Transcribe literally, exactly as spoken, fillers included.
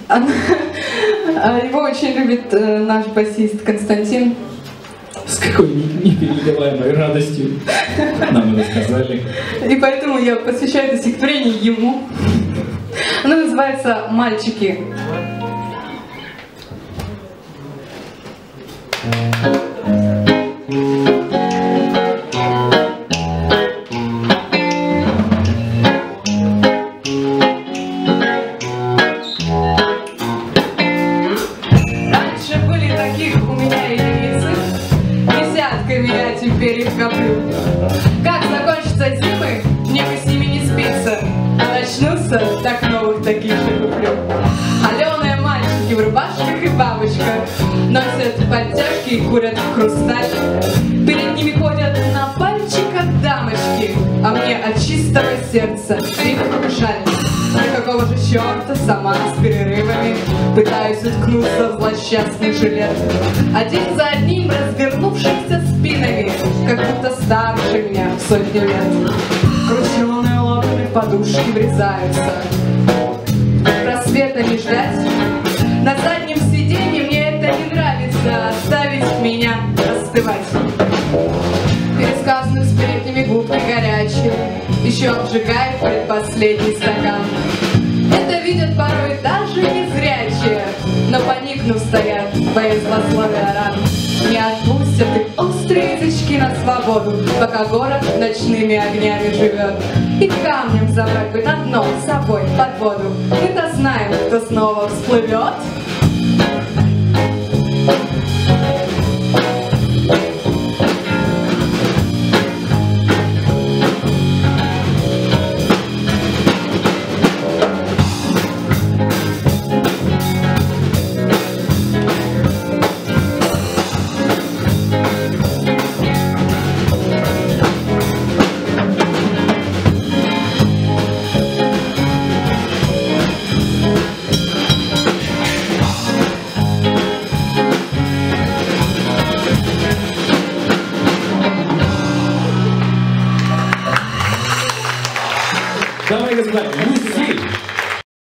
Его очень любит наш басист Константин. С какой непередаваемой радостью нам это сказали. И поэтому я посвящаю это стихотворение ему. Оно называется «Мальчики». Я теперь их коплю. Как закончатся зимы, мне бы с ними не спится. А начнутся, так новых таких же куплю. Алёные мальчики в рубашках и бабочках носят подтяжки и курят в хрусталь. Перед ними ходят на пальчиках дамочки, а мне от чистого сердца их жаль. И какого же черта сама с перерывами пытаюсь уткнуться в злосчастный жилет. Один за одним развернувшимся спинами, как будто старше меня в сотню лет. Крученые локоны подушки врезаются. Просвета не ждать. На заднем сиденье мне это не нравится. Оставить меня остывать. Пересказанных с передними губкой горячие еще обжигает предпоследний стакан. Это видят порой даже незрячие, но поникнув стоят твои злословия ран. Не отпустят их острые язычки на свободу, пока город ночными огнями живет. И камнем забрать бы на дно с собой под воду. Мы-то знаем, кто снова всплывет. Дамы и господа,